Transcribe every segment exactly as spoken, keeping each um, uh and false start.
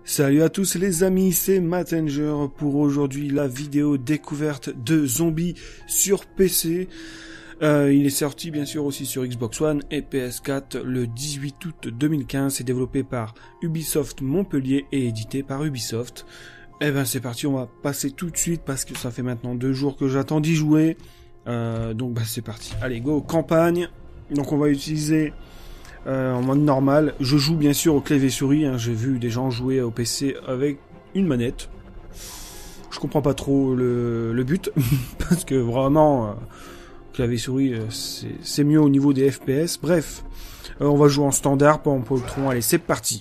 Salut à tous les amis, c'est Mattenger pour aujourd'hui la vidéo découverte de Zombies sur P C. Euh, il est sorti bien sûr aussi sur Xbox One et P S quatre le dix-huit août deux mille quinze. C'est développé par Ubisoft Montpellier et édité par Ubisoft. Et ben c'est parti, on va passer tout de suite parce que ça fait maintenant deux jours que j'attends d'y jouer. Euh, donc bah c'est parti. Allez go, campagne. Donc on va utiliser euh, en mode normal. Je joue bien sûr au clavier souris. Hein. J'ai vu des gens jouer au P C avec une manette. Je comprends pas trop le, le but parce que vraiment euh, clavier souris euh, c'est mieux au niveau des F P S. Bref, euh, on va jouer en standard, pas en poltron. Allez, c'est parti.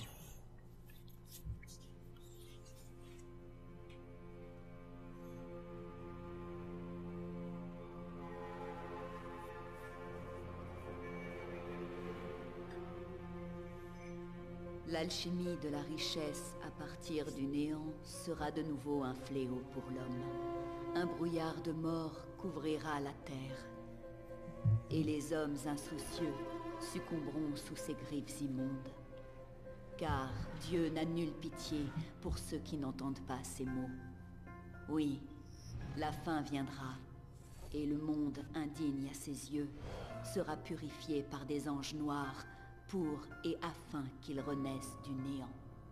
L'alchimie de la richesse à partir du néant sera de nouveau un fléau pour l'homme. Un brouillard de mort couvrira la terre. Et les hommes insoucieux succomberont sous ses griffes immondes. Car Dieu n'a nulle pitié pour ceux qui n'entendent pas ses mots. Oui, la fin viendra, et le monde indigne à ses yeux sera purifié par des anges noirs pour et afin qu'ils renaissent du néant.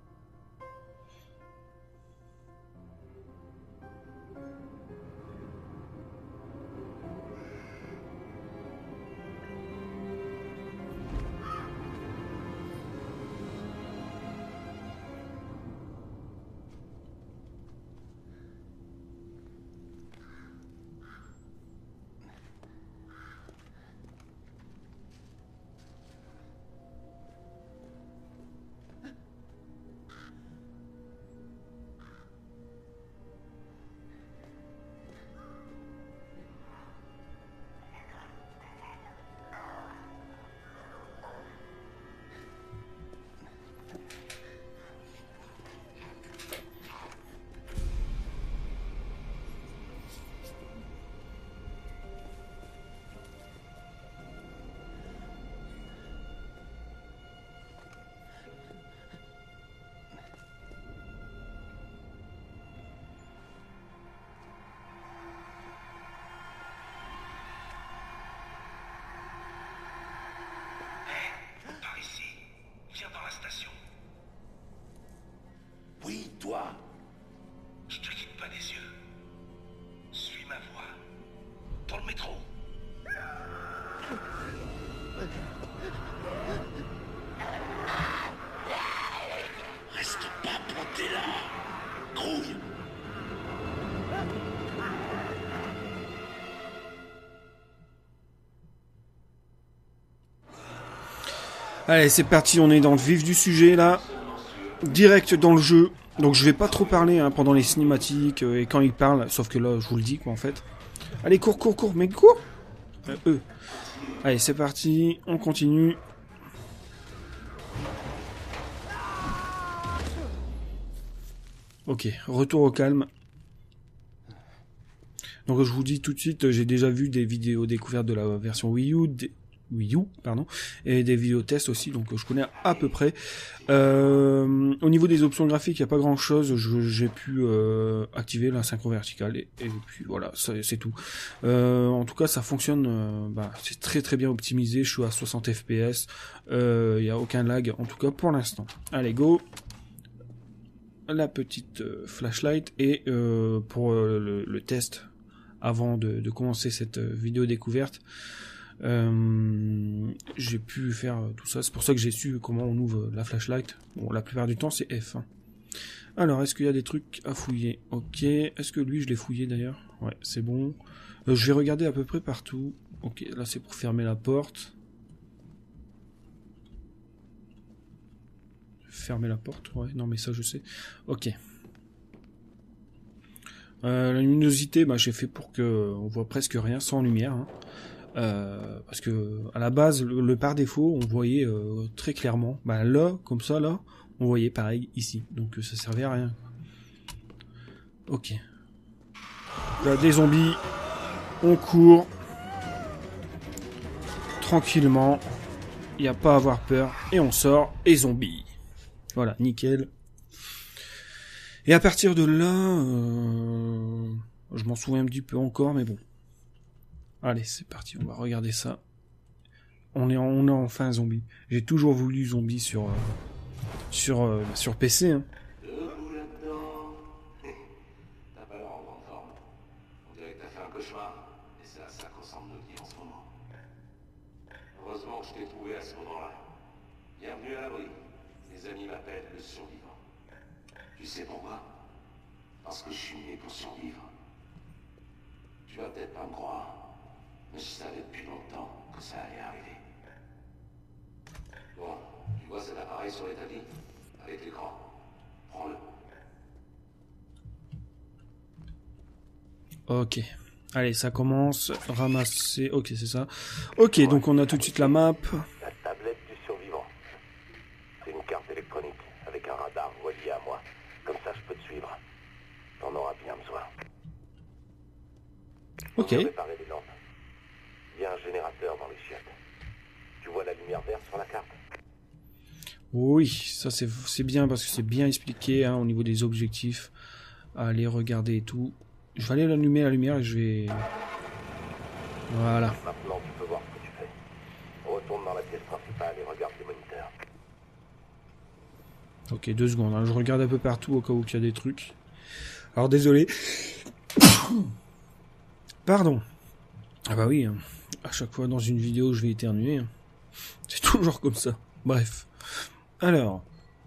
Oui, toi. Je te quitte pas des yeux. Suis ma voix. Dans le métro. Reste pas planté là. Grouille. Allez, c'est parti, on est dans le vif du sujet là. Direct dans le jeu. Donc je vais pas trop parler hein, pendant les cinématiques euh, et quand il parle, sauf que là je vous le dis quoi en fait. Allez, cours, cours, cours, mais cours euh, eux. Allez, c'est parti, on continue. Ok, retour au calme. Donc je vous dis tout de suite, j'ai déjà vu des vidéos découvertes de la version Wii U, des... Wii U, pardon, et des vidéos tests aussi, donc je connais à peu près. Euh, au niveau des options graphiques, il n'y a pas grand chose, j'ai pu euh, activer la synchro verticale, et, et puis voilà, c'est tout. Euh, en tout cas, ça fonctionne, euh, bah, c'est très très bien optimisé, je suis à soixante F P S, il euh, n'y a aucun lag, en tout cas pour l'instant. Allez, go! La petite euh, flashlight, et euh, pour euh, le, le test, avant de, de commencer cette euh, vidéo découverte, Euh, j'ai pu faire tout ça, c'est pour ça que j'ai su comment on ouvre la flashlight. Bon, la plupart du temps c'est F. Hein. Alors, est-ce qu'il y a des trucs à fouiller? Ok, est-ce que lui je l'ai fouillé d'ailleurs? Ouais, c'est bon. Euh, je vais regarder à peu près partout. Ok, là c'est pour fermer la porte. Fermer la porte, ouais, non mais ça je sais. Ok. Euh, la luminosité, bah, j'ai fait pour que on voit presque rien sans lumière. Hein. Euh, parce que à la base le, le par défaut on voyait euh, très clairement, bah là comme ça là on voyait pareil ici, donc euh, ça servait à rien. Ok, là des zombies, on court tranquillement, il n'y a pas à avoir peur et on sort et zombie. Voilà, nickel. Et à partir de là, euh, je m'en souviens un petit peu encore, mais bon. Allez, c'est parti, on va regarder ça. On est, en, on est enfin zombie. J'ai toujours voulu zombie sur euh, sur euh, sur P C. Hein. Debout là-dedans. T'as pas l'air en grande forme. On dirait que t'as fait un cauchemar. Et c'est à ça qu'on semble nous dire en ce moment. Heureusement que je t'ai trouvé à ce moment-là. Bienvenue à l'abri. Mes amis m'appellent le survivant. Tu sais pourquoi? Parce que je suis né pour survivre. Tu vas peut-être pas me croire, mais je savais depuis longtemps que ça allait arriver. Bon, tu vois cet appareil sur l'établi? Avec l'écran. Prends-le. Ok. Allez, ça commence. Ramasser. Ok, c'est ça. Ok, donc on a tout de suite la map. La tablette du survivant. C'est une carte électronique avec un radar relié à moi. Comme ça, je peux te suivre. T'en auras bien besoin. Ok. On peut réparer les lampes. Il y a un générateur dans les chiottes. Tu vois la lumière verte sur la carte? Oui, ça c'est c'est bien parce que c'est bien expliqué hein, au niveau des objectifs. Allez regarder et tout. Je vais aller allumer la lumière et je vais... Voilà. Maintenant, tu peux voir ce que tu fais. Retourne dans la pièce principale et regarde les moniteurs. Ok, deux secondes. Hein. Je regarde un peu partout au cas où il y a des trucs. Alors désolé. Pardon. Ah bah oui, hein. À chaque fois dans une vidéo je vais éternuer. Hein. C'est toujours comme ça. Bref. Alors.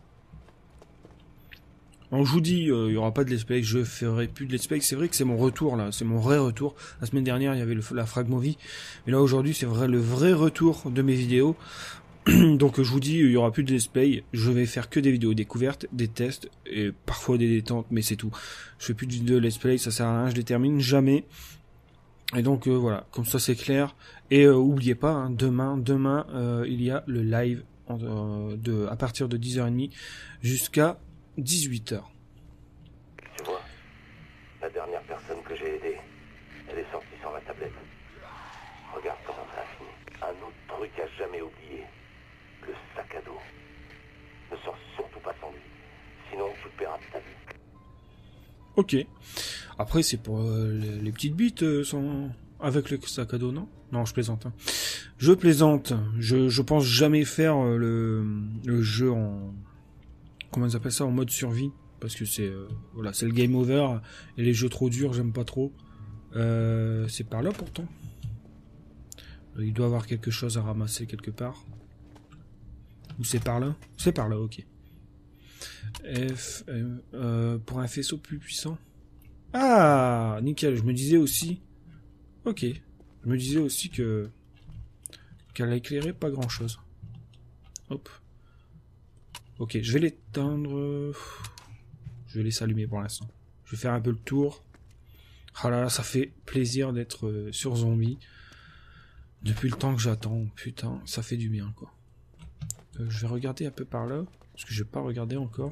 Alors je vous dis, euh, il n'y aura pas de let's play, je ferai plus de let's play. C'est vrai que c'est mon retour là, c'est mon vrai retour. La semaine dernière il y avait le, la Fragmovie. Mais là aujourd'hui c'est vrai le vrai retour de mes vidéos. Donc je vous dis, il y aura plus de let's play. Je vais faire que des vidéos découvertes, des tests et parfois des détentes, mais c'est tout. Je fais plus de let's play, ça sert à rien, je les termine jamais. Et donc euh, voilà, comme ça c'est clair. Et euh, oubliez pas, hein, demain, demain euh, il y a le live en, euh, de à partir de dix heures trente jusqu'à dix-huit heures. Tu vois, la dernière personne que j'ai aidée, elle est sortie sans la tablette. Regarde comment ça a fini. Un autre truc à jamais oublier. Le sac à dos. Ne sors surtout pas sans lui. Sinon tu paieras de ta vie. Ok. Après c'est pour euh, les, les petites bites euh, sans... avec le sac à dos, non? Non, je plaisante. Hein. Je plaisante. Je, je pense jamais faire euh, le, le jeu en... Comment ils appellent ça? En mode survie. Parce que c'est euh, voilà, c'est le game over. Et les jeux trop durs, j'aime pas trop. Euh, c'est par là pourtant. Il doit y avoir quelque chose à ramasser quelque part. Ou c'est par là? C'est par là, ok. F, euh, euh, pour un faisceau plus puissant. Ah, nickel. Je me disais aussi... Ok. Je me disais aussi que... qu'elle éclairait pas grand chose. Hop. Ok, je vais l'éteindre. Je vais laisser allumer pour l'instant. Je vais faire un peu le tour. Ah là là, ça fait plaisir d'être euh, sur Zombie. Depuis le temps que j'attends. Putain, ça fait du bien, quoi. Euh, je vais regarder un peu par là. Parce que je vais pas regarder encore.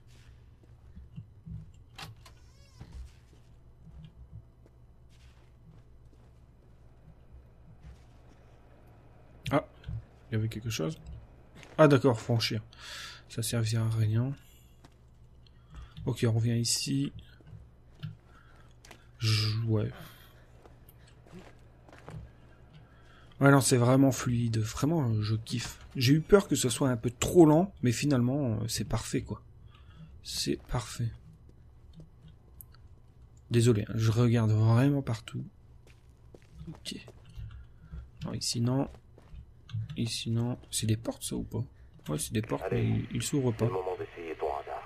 Ah, il y avait quelque chose. Ah d'accord, franchir. Ça servira à rien. Ok, on revient ici. Je... Ouais. Ouais, non, c'est vraiment fluide. Vraiment, je kiffe. J'ai eu peur que ce soit un peu trop lent, mais finalement, c'est parfait, quoi. C'est parfait. Désolé, hein, je regarde vraiment partout. Ok. Non, ici, non. Ici, non. C'est des portes, ça, ou pas? Ouais, c'est des portes, Allez, mais ils s'ouvrent c'est pas. le moment d'essayer ton radar.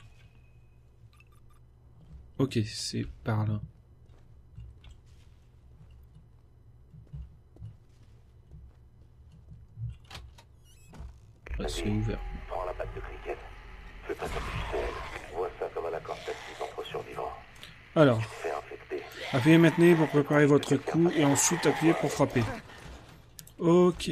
Ok, c'est par là. Ah, c'est ouvert. Prends la batte de cricket. Fais pas ça tout seul. Vois ça comme un accord tactique entre survivants. Alors, Fais infecter. appuyez maintenant pour préparer votre coup et ensuite appuyez pour frapper. Ok.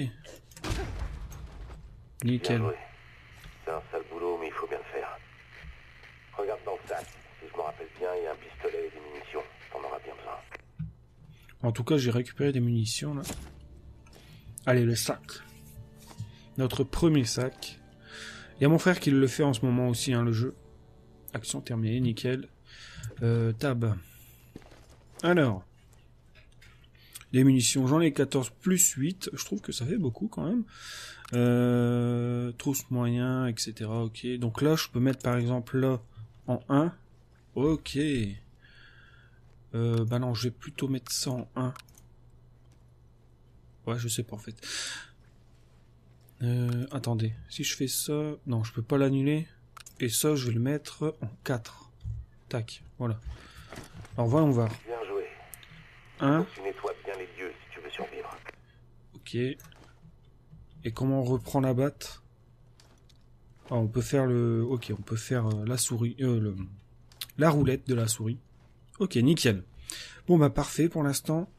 Bien Nickel. joué. C'est un sale boulot, mais il faut bien le faire. Regarde dans le sac. Si je me rappelle bien, il y a un pistolet et des munitions. T'en auras bien besoin. En tout cas, j'ai récupéré des munitions là. Allez, le sac. Notre premier sac. Il y a mon frère qui le fait en ce moment aussi, hein, le jeu. action terminée, nickel. Euh, tab. Alors. Les munitions, j'en ai quatorze plus huit. Je trouve que ça fait beaucoup quand même. Euh, trousse moyen, et cetera. Ok. Donc là, je peux mettre par exemple là en un. Ok. Euh, bah non, je vais plutôt mettre ça en un. Ouais, je sais pas en fait. Euh, attendez. Si je fais ça... Non, je peux pas l'annuler. Et ça, je vais le mettre en quatre. Tac. Voilà. Alors voyons voir. Bien joué. un. Tu nettoies bien les lieux si tu veux survivre. Ok. Et comment on reprend la batte? Ah, on peut faire le... Ok, on peut faire euh, la souris... Euh, le... La roulette de la souris. Ok, nickel. Bon, bah parfait pour l'instant.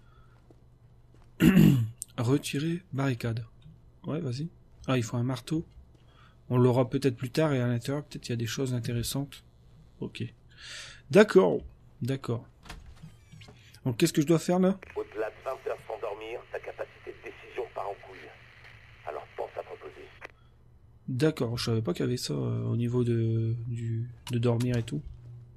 Retirer barricade. Ouais, vas-y. Ah, il faut un marteau. On l'aura peut-être plus tard et à l'intérieur, peut-être il y a des choses intéressantes. Ok. D'accord. D'accord. Donc, qu'est-ce que je dois faire là? Au-delà de vingt heures sans dormir, ta capacité de décision part en couille. Alors pense à te reposer. D'accord, je savais pas qu'il y avait ça euh, au niveau de, du, de dormir et tout.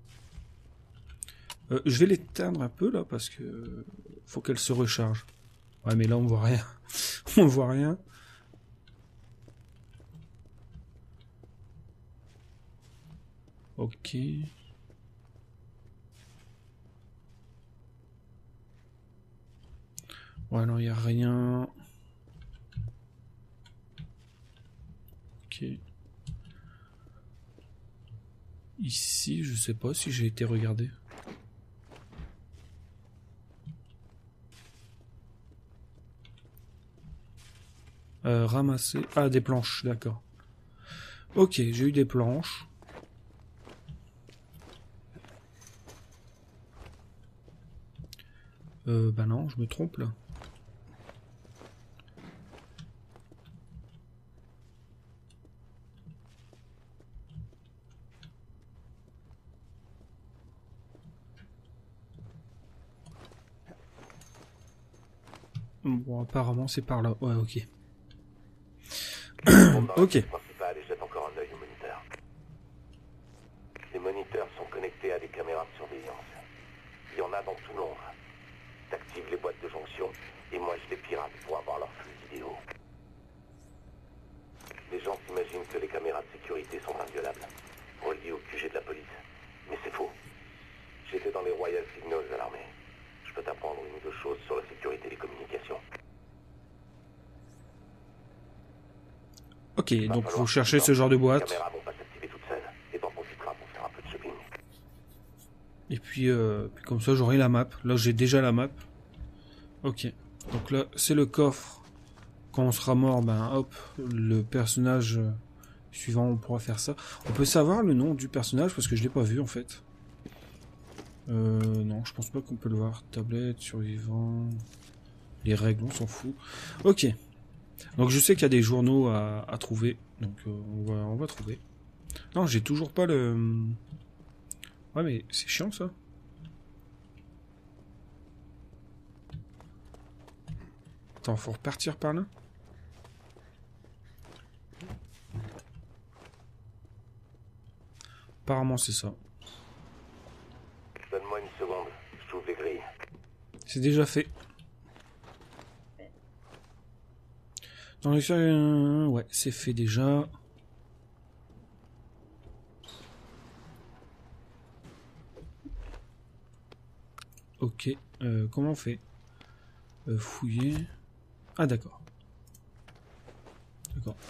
Euh, je vais l'éteindre un peu là parce que faut qu'elle se recharge. Ouais, mais là on voit rien. On voit rien. Ok. Ouais, non, il n'y a rien. Ok. Ici, je sais pas si j'ai été regardé. Euh, ramasser. Ah, des planches, d'accord. Ok, j'ai eu des planches. Euh, bah non, je me trompe là. Bon, apparemment c'est par là. Ouais, ok. Ok. Et jette encore un œil au moniteur. Les moniteurs sont connectés à des caméras de surveillance. Il y en a dans tout Londres. T'actives les boîtes de jonction et moi je les pirate pour avoir leur flux vidéo. Les gens s'imaginent que les caméras de sécurité sont inviolables, reliées au Q G de la police. Mais c'est faux. J'étais dans les Royal Signals à l'armée. Je peux t'apprendre une ou deux choses sur la sécurité des communications. Ok, donc vous cherchez ce genre de boîte. Les caméras vont pas s'activer toutes seules et t'en profiteras pour faire un peu de shopping. Et puis, euh, puis comme ça j'aurai la map. Là j'ai déjà la map. Ok. Donc là c'est le coffre. Quand on sera mort, ben hop, le personnage euh, suivant on pourra faire ça. On peut savoir le nom du personnage parce que je l'ai pas vu en fait. Euh, non, je pense pas qu'on peut le voir. Tablette, survivant. Les règles, on s'en fout. Ok. Donc je sais qu'il y a des journaux à, à trouver. Donc euh, on, va, on va trouver. Non, j'ai toujours pas le... Ouais, mais c'est chiant ça. Attends, faut repartir par là. Apparemment c'est ça. Donne-moi une seconde, je trouve les grilles. C'est déjà fait. Dans les euh, ouais, c'est fait déjà. Ok, euh, comment on fait? euh, Fouiller. Ah d'accord. D'accord.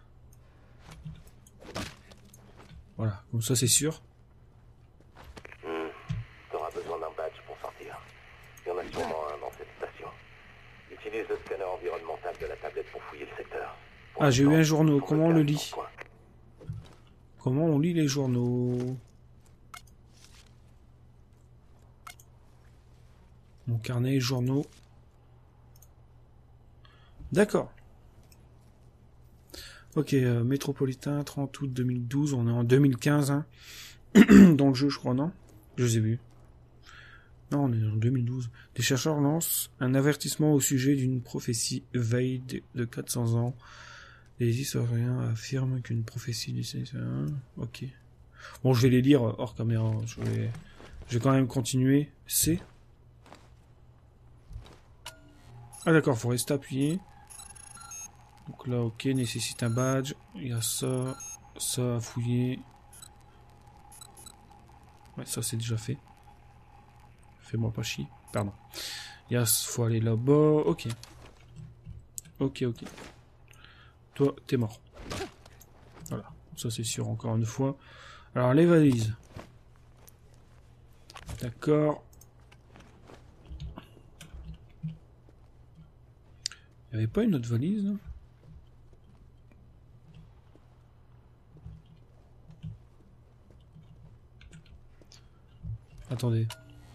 Voilà, comme ça c'est sûr. Hmm. T'auras besoin d'un badge pour sortir. Il y en a sûrement un dans cette station. Utilise le scanner environnemental de la tablette pour fouiller le secteur. Pour ah, j'ai eu un journaux. on Comment on le garde lit? dans le coin. Comment on lit les journaux? Mon carnet, journaux. D'accord. Ok, euh, Métropolitain, trente août deux mille douze, on est en deux mille quinze, hein. Dans le jeu, je crois, non? Je les ai vus. Non, on est en deux mille douze. Des chercheurs lancent un avertissement au sujet d'une prophétie veille de quatre cents ans. Les historiens affirment qu'une prophétie du... Ok. Bon, je vais les lire hors caméra. Je vais, je vais quand même continuer. C. Ah d'accord, faut rester appuyé. Donc là, ok, nécessite un badge. Il y a ça, ça à fouiller. Ouais, ça c'est déjà fait. Fais-moi pas chier. Pardon. Il y a, faut aller là-bas. Ok. Ok, ok. Toi, t'es mort. Voilà. Ça c'est sûr, encore une fois. Alors, les valises. D'accord. Il n'y avait pas une autre valise, là? Attendez.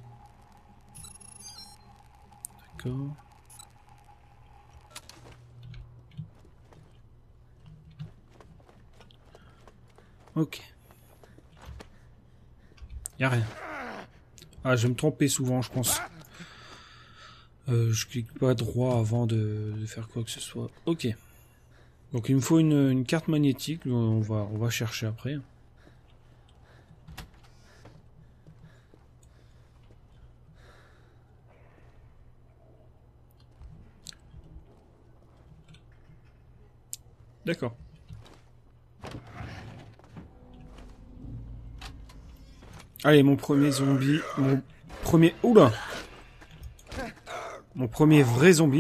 D'accord. Ok. Y a rien. Ah, je vais me tromper souvent, je pense. Euh, je clique pas droit avant de, de faire quoi que ce soit. Ok. Donc il me faut une, une carte magnétique. On va, on va chercher après. D'accord. Allez, mon premier zombie. Mon premier... Oula! Mon premier vrai zombie.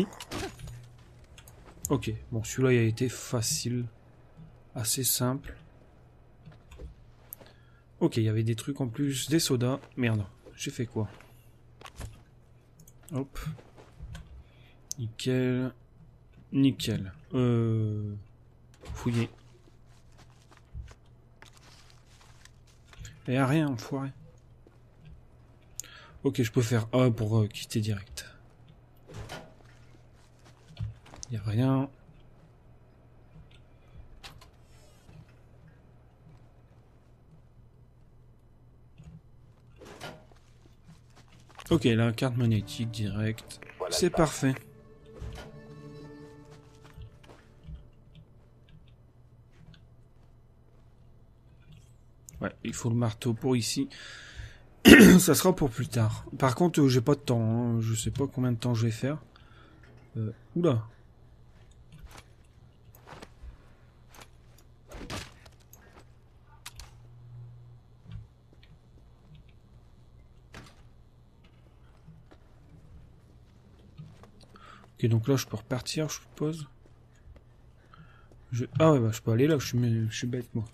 Ok, bon, celui-là, il a été facile. Assez simple. Ok, il y avait des trucs en plus. Des sodas. Merde, j'ai fait quoi? Hop. Nickel. Nickel. Euh... Fouiller. Il n'y a rien, enfoiré. Ok, je peux faire A pour euh, quitter direct. Il n'y a rien. Ok, la carte magnétique direct. Voilà C'est parfait. Ouais, il faut le marteau pour ici. Ça sera pour plus tard. Par contre, euh, j'ai pas de temps. Hein. Je sais pas combien de temps je vais faire. Euh, oula. Ok, donc là, je peux repartir, je suppose. Je... Ah ouais, bah, je peux aller là, je suis, je suis bête, moi.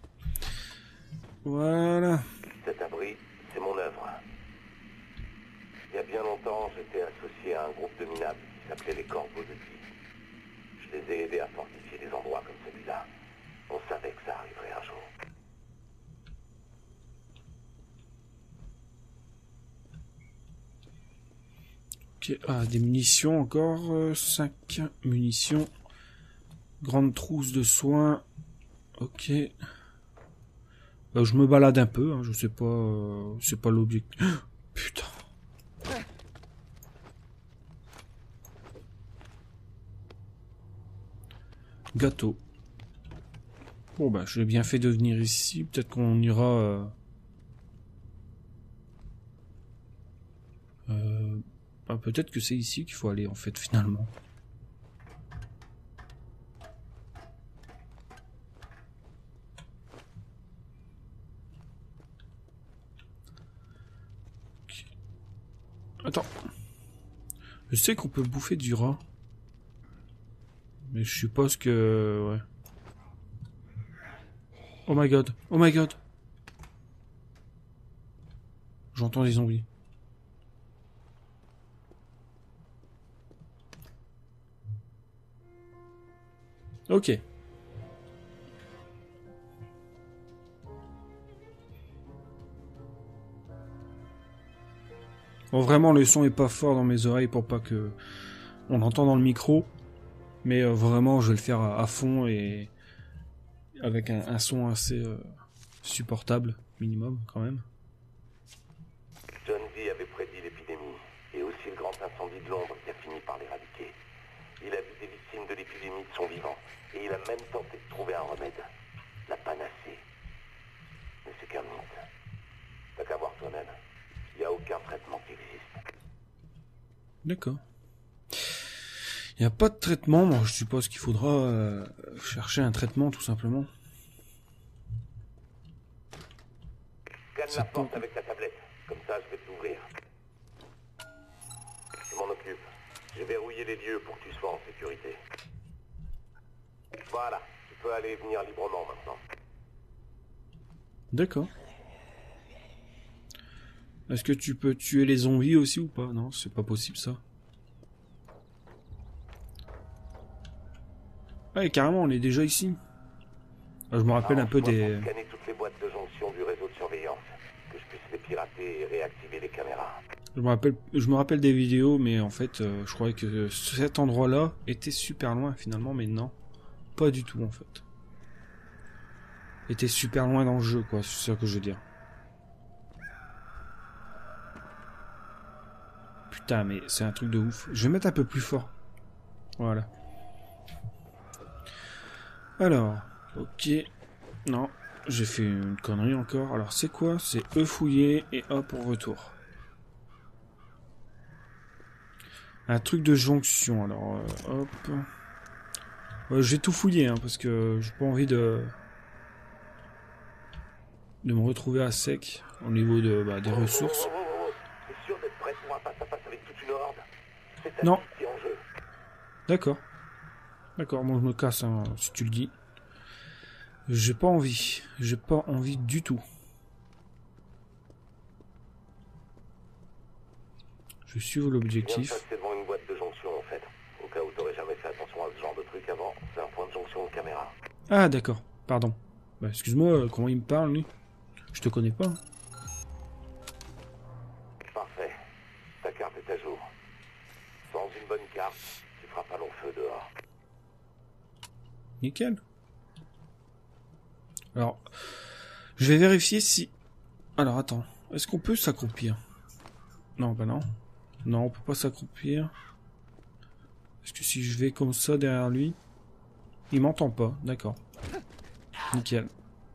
Voilà. Cet abri, c'est mon œuvre. Il y a bien longtemps, j'étais associé à un groupe de minables qui s'appelait les Corbeaux de Vie. Je les ai aidés à fortifier des endroits comme celui-là. On savait que ça arriverait un jour. Ok, ah, des munitions encore. Euh, cinq munitions. Grande trousse de soins. Ok. Euh, je me balade un peu, hein, je sais pas. Euh, c'est pas l'objectif. Putain. Gâteau. Bon bah j'ai bien fait de venir ici. Peut-être qu'on ira. Euh... Euh... Ah, peut-être que c'est ici qu'il faut aller en fait finalement. Okay. Attends. Je sais qu'on peut bouffer du rat. Mais je suppose que... Ouais. Oh my god. Oh my god. J'entends des zombies. Ok. Bon, vraiment, le son est pas fort dans mes oreilles pour pas que on l'entende dans le micro. Mais euh, vraiment, je vais le faire à, à fond et avec un, un son assez euh, supportable, minimum, quand même. John Dee avait prédit l'épidémie et aussi le grand incendie de Londres qui a fini par l'éradiquer. Il a vu des victimes de l'épidémie de son vivant et il a même tenté de trouver un remède. La panacée. Mais c'est qu'un mythe. D'accord. Il n'y a pas de traitement, moi je suppose qu'il faudra euh, chercher un traitement tout simplement. Scanne la porte avec ta tablette, comme ça je vais te l'ouvrir. Je m'en occupe. J'ai verrouillé les lieux pour que tu sois en sécurité. Voilà, tu peux aller et venir librement maintenant. D'accord. Est-ce que tu peux tuer les zombies aussi ou pas? Non, c'est pas possible ça. Ouais, carrément, on est déjà ici. Ah, je me rappelle un peu des... Scanner toutes les boîtes de jonction du réseau de surveillance, que je puisse les pirater et réactiver les caméras. Je me rappelle, je me rappelle des vidéos, mais en fait, euh, je croyais que cet endroit-là était super loin finalement, mais non. Pas du tout en fait. Était super loin dans le jeu, quoi, c'est ça que je veux dire. Putain, mais c'est un truc de ouf. Je vais mettre un peu plus fort. Voilà. Alors, ok. Non, j'ai fait une connerie encore. Alors, c'est quoi? C'est E fouiller et A pour retour. Un truc de jonction. Alors, euh, hop. Euh, j'ai tout fouillé, hein, parce que j'ai pas envie de... de me retrouver à sec au niveau de, bah, des ressources. Oh, oh, oh, oh. T'es sûr d'être prêt pour un face-à-face avec toute une horde? C'est ta Non. vie qui est en jeu. D'accord. D'accord, moi je me casse, hein, si tu le dis. J'ai pas envie. J'ai pas envie du tout. Je suis Je viens de l'objectif. passer devant une boîte de jonction en fait. Au cas où t'aurais jamais fait attention à ce genre de truc avant, c'est un point de jonction de caméra. Ah d'accord, pardon. Bah, excuse-moi, euh, comment il me parle lui? Je te connais pas. Hein. Parfait. Ta carte est à jour. Sans une bonne carte, tu feras pas long feu dehors. Nickel. Alors, je vais vérifier si... Alors attends, est-ce qu'on peut s'accroupir? Non, bah non. Non, on peut pas s'accroupir. Est-ce que si je vais comme ça derrière lui... Il m'entend pas, d'accord. Nickel.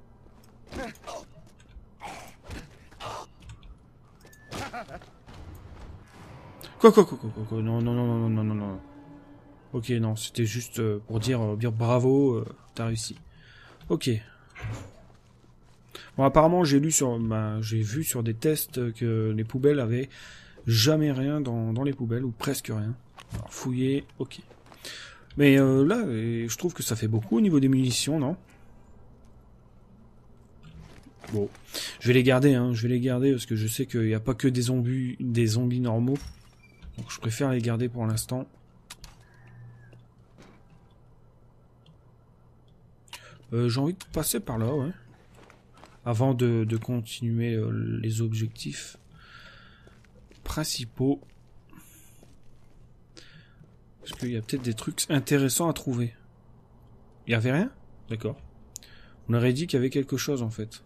Quoi, quoi, quoi, quoi, quoi, quoi, non, non, non, non, non, non, non. Ok, non, c'était juste euh, pour dire, euh, dire bravo, euh, t'as réussi. Ok. Bon, apparemment, j'ai lu sur, bah, j'ai vu sur des tests que les poubelles avaient jamais rien dans, dans les poubelles, ou presque rien. Alors, fouiller, ok. Mais euh, là, je trouve que ça fait beaucoup au niveau des munitions, non? Bon, je vais les garder, hein, je vais les garder parce que je sais qu'il n'y a pas que des zombies, des zombies normaux. Donc je préfère les garder pour l'instant. Euh, j'ai envie de passer par là, ouais. Avant de, de continuer euh, les objectifs principaux. Parce qu'il y a peut-être des trucs intéressants à trouver. Il n'y avait rien? D'accord. On aurait dit qu'il y avait quelque chose en fait.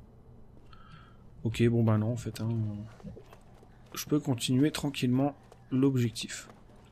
Ok, bon bah non en fait. Hein. Je peux continuer tranquillement l'objectif.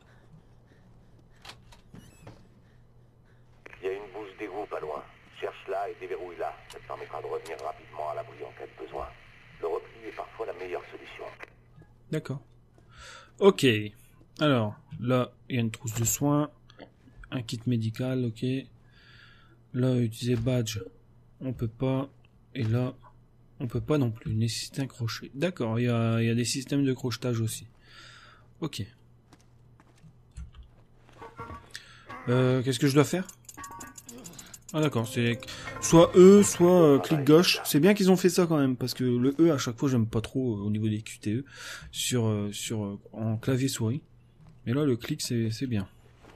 Il y a une bouche d'égout pas loin. Cherche-la et déverrouille-la. Ça te permettra de revenir rapidement à l'abri en cas de besoin. Le repli est parfois la meilleure solution. D'accord. Ok. Alors, là, il y a une trousse de soins. Un kit médical, ok. Là, utiliser badge. On peut pas. Et là, on peut pas non plus. Nécessite un crochet. D'accord, il y a, il y a des systèmes de crochetage aussi. Ok. Euh, qu'est-ce que je dois faire? Ah d'accord, c'est soit E, soit euh, clic gauche. C'est bien qu'ils ont fait ça quand même, parce que le E, à chaque fois, j'aime pas trop euh, au niveau des Q T E, sur, euh, sur, euh, en clavier souris. Mais là, le clic, c'est c'est bien.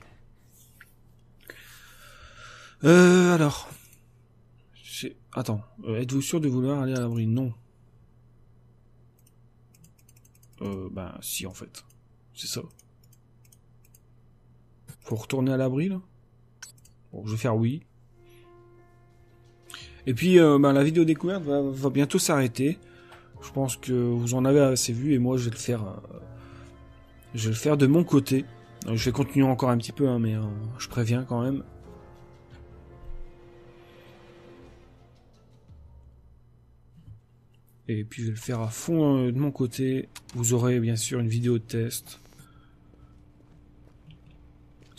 Euh, alors... Attends, euh, êtes-vous sûr de vouloir aller à l'abri? Non. Euh, ben, si, en fait. C'est ça. Faut retourner à l'abri, là? Bon, je vais faire oui. Et puis, euh, ben, la vidéo découverte va, va bientôt s'arrêter. Je pense que vous en avez assez vu, et moi, je vais le faire... Euh, je vais le faire de mon côté. Euh, je vais continuer encore un petit peu, hein, mais euh, je préviens quand même. Et puis je vais le faire à fond de mon côté. Vous aurez bien sûr une vidéo de test.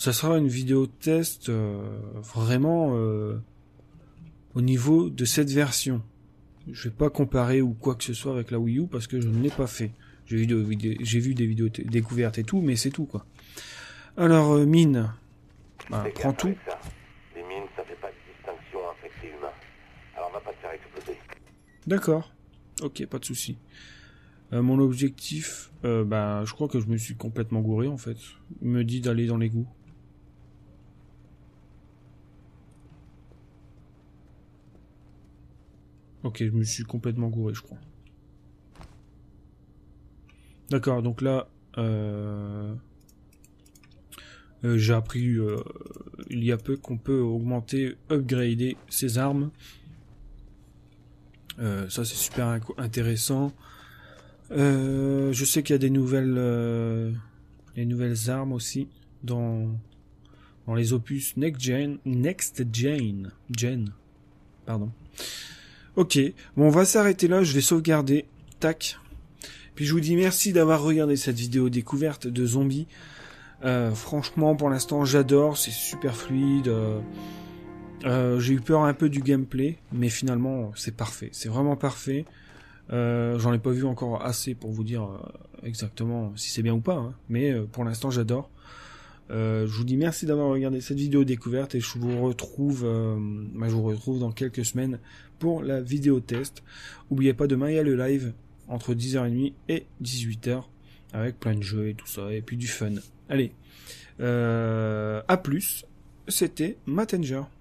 ça sera une vidéo test euh, vraiment euh, au niveau de cette version. Je vais pas comparer ou quoi que ce soit avec la Wii U parce que je ne l'ai pas fait. J'ai vu, de, j'ai vu des vidéos découvertes et tout, mais c'est tout quoi. Alors euh, mine, bah, prends tout. Ça. Les mines, ça fait pas de distinction infecté humain. Alors on va pas te faire exploser. D'accord. Ok, pas de souci. Euh, mon objectif, euh, bah, je crois que je me suis complètement gouré en fait. Il me dit d'aller dans l'égout. Ok, je me suis complètement gouré, je crois. D'accord, donc là, euh, euh, j'ai appris euh, il y a peu qu'on peut augmenter, upgrader ses armes. Euh, ça c'est super intéressant. Euh, je sais qu'il y a des nouvelles, euh, des nouvelles armes aussi dans dans les opus Next Gen, Next Gen, Gen, pardon. Ok, bon on va s'arrêter là, je vais sauvegarder, tac. Puis je vous dis merci d'avoir regardé cette vidéo découverte de zombies. Euh, franchement, pour l'instant, j'adore, c'est super fluide. Euh, euh, j'ai eu peur un peu du gameplay, mais finalement, c'est parfait. C'est vraiment parfait. Euh, j'en ai pas vu encore assez pour vous dire euh, exactement si c'est bien ou pas, hein, mais euh, pour l'instant, j'adore. Euh, je vous dis merci d'avoir regardé cette vidéo découverte et je vous retrouve, euh, bah, je vous retrouve dans quelques semaines pour la vidéo test. N'oubliez pas, demain il y a le live entre dix heures trente et dix-huit heures avec plein de jeux et tout ça et puis du fun. Allez, euh, à plus. C'était Mattenger.